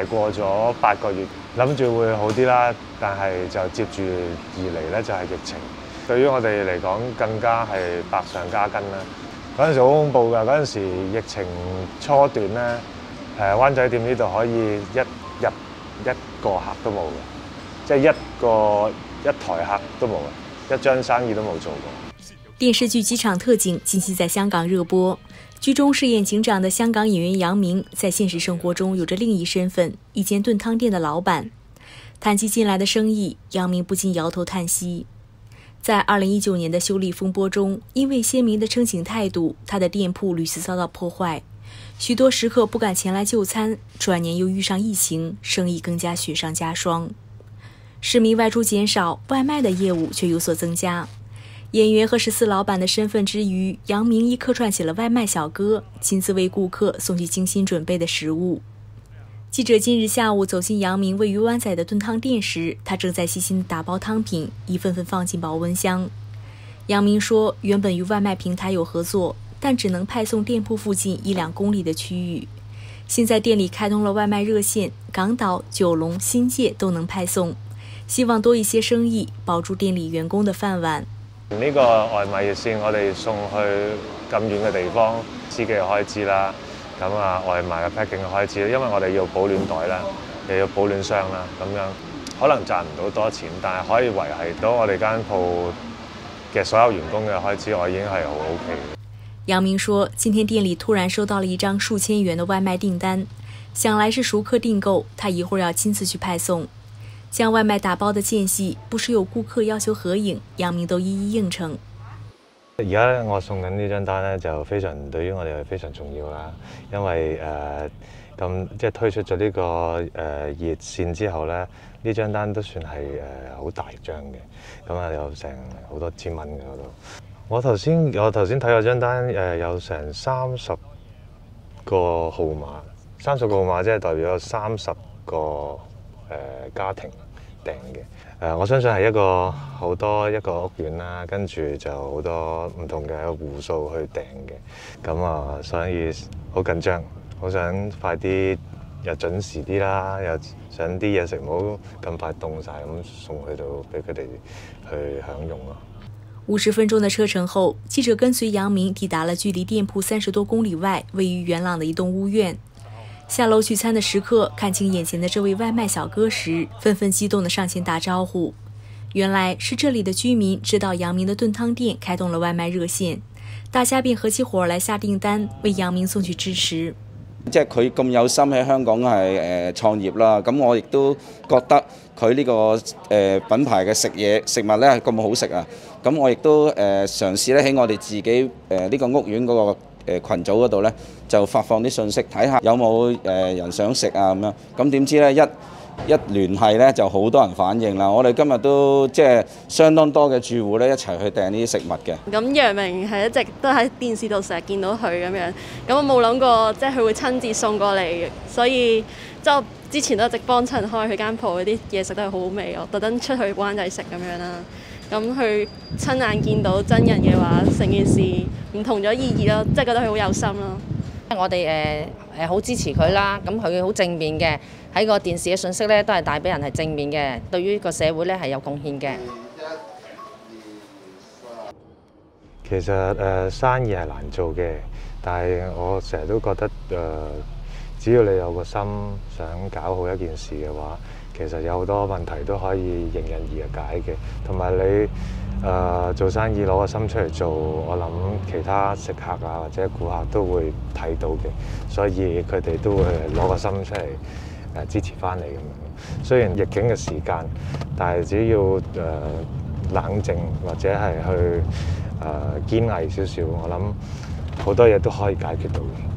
捱過咗8個月，諗住會好啲啦，但係就接住而嚟咧就係疫情。對於我哋嚟講，更加係百上加斤啦。嗰陣時好恐怖㗎，嗰陣時疫情初段咧，灣仔店呢度可以一日一個客都冇嘅，即係一台客都冇嘅，一張生意都冇做過。 电视剧《机场特警》近期在香港热播，剧中饰演警长的香港演员杨明，在现实生活中有着另一身份，一间炖汤店的老板。谈起近来的生意，杨明不禁摇头叹息。在2019年的修例风波中，因为鲜明的称警态度，他的店铺屡次遭到破坏，许多食客不敢前来就餐。转年又遇上疫情，生意更加雪上加霜。市民外出减少，外卖的业务却有所增加。演员和14老板的身份之余，杨明亦客串起了外卖小哥，亲自为顾客送去精心准备的食物。记者今日下午走进杨明位于湾仔的炖汤店时，他正在细心地打包汤品，一份份放进保温箱。杨明说，原本与外卖平台有合作，但只能派送店铺附近1-2公里的区域。现在店里开通了外卖热线，港岛、九龙、新界都能派送，希望多一些生意，保住店里員工的飯碗。 呢個外賣熱線，我哋送去咁遠嘅地方，司機嘅開支啦，咁外賣嘅 packing 嘅開支，因為我哋要保暖袋啦，又要保暖箱啦，咁樣可能賺唔到多錢，但係可以維係到我哋間鋪嘅所有員工嘅開支，我已經係好 OK 嘅。 楊明說，今天店里突然收到了一張數千元的外賣訂單，想來是熟客訂購，他一會兒要親自去派送。將外賣打包的間隙，不時有顧客要求合影，楊明都一一應承。 而家我送緊呢張單咧，就對於我哋係非常重要啦，因為即係推出咗呢個熱線之後咧，呢張單都算係好大張嘅，咁有成好多千蚊嘅嗰度。我頭先睇過張單，有成30個號碼，30個號碼即係代表有30個家庭訂嘅。我相信係一個屋苑啦，跟住就好多唔同嘅戶數去訂嘅，咁所以好緊張，好想快啲又準時啲啦，又想啲嘢食唔好咁快凍晒，咁送去到俾佢哋去享用咯。 50分鐘的車程後，記者跟隨楊明抵達了距離店鋪30多公里外位於元朗的一棟屋苑。下樓聚餐的食客看清眼前的這位外賣小哥時，紛紛激動地上前打招呼。原來是這裡的居民知道楊明的燉湯店開動了外賣熱線，大家便合起夥來下訂單，為楊明送去支持。 即係佢咁有心喺香港係創業啦，咁我亦都覺得佢呢個品牌嘅食物咧係咁好食啊，咁我亦都嘗試咧喺我哋自己呢個屋苑嗰個群組嗰度咧，就發放啲信息，睇下有冇人想食啊咁樣。咁點知咧一聯繫咧，就好多人反應啦。我哋今日都即係相當多嘅住戶咧一齊去訂呢啲食物嘅。 咁楊明係一直都喺電視度成日見到佢咁樣，咁我冇諗過即係佢會親自送過嚟，所以即係我之前都一直幫襯開佢間鋪，嗰啲嘢食都係好好味，我特登出去灣仔食咁樣啦。咁佢親眼見到真人嘅話，成件事唔同咗意義咯，即係覺得佢好有心咯。 我哋好支持佢啦，咁佢好正面嘅，喺個電視嘅信息咧都係帶俾人係正面嘅，對於個社會咧係有貢獻嘅。 其實生意係難做嘅，但係我成日都覺得只要你有個心想搞好一件事嘅話，其實有好多問題都可以迎刃而解嘅。同埋你做生意攞個心出嚟做，我諗其他食客啊或者顧客都會睇到嘅，所以佢哋都會攞個心出嚟支持翻你咁樣。雖然逆境嘅時間，但係只要冷靜或者係去堅毅少少，我諗好多嘢都可以解決到嘅。